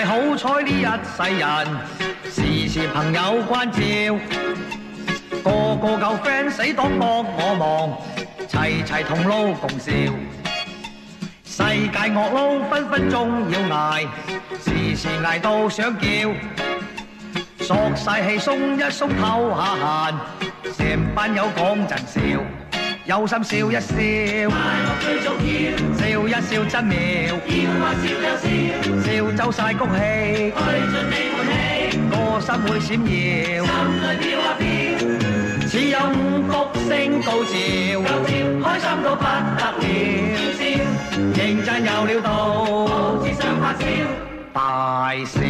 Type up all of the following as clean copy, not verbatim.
大好彩呢一世人，時時朋友關照，個個舊 friend 死黨幫我忙，齊齊同路共笑。世界惡撈分分鐘要捱，時時捱到想叫，索晒氣鬆一鬆透下閒，成班友講真笑。有心笑一笑，快樂最重要，笑一笑真妙，要話笑就笑，笑走晒谷氣，去盡你悶氣，個心會閃耀，心裏飄啊飄，似有五福星高照，開心到不得了，認真有料到，好似想發燒，大笑。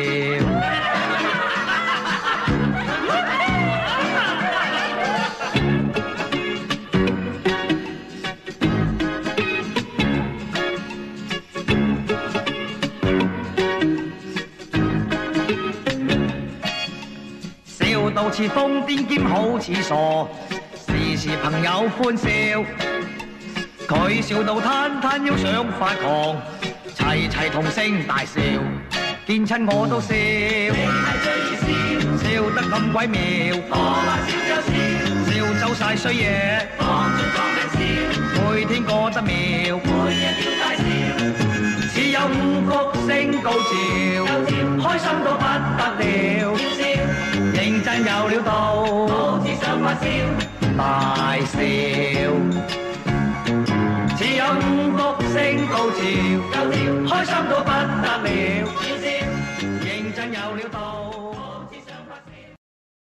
到似瘋癲兼好似傻，時時朋友歡笑，佢笑到攤攤腰想發狂，齊齊同聲大笑，見親我都笑，你係最易笑，笑得咁鬼妙，我話笑就笑，笑走晒衰嘢，放盡光明笑，每天過得妙，每日要大笑，似有五福星高照，開心到不得了，認真有料到，好似想發燒，大笑，似有五福星高照，開心到不得了。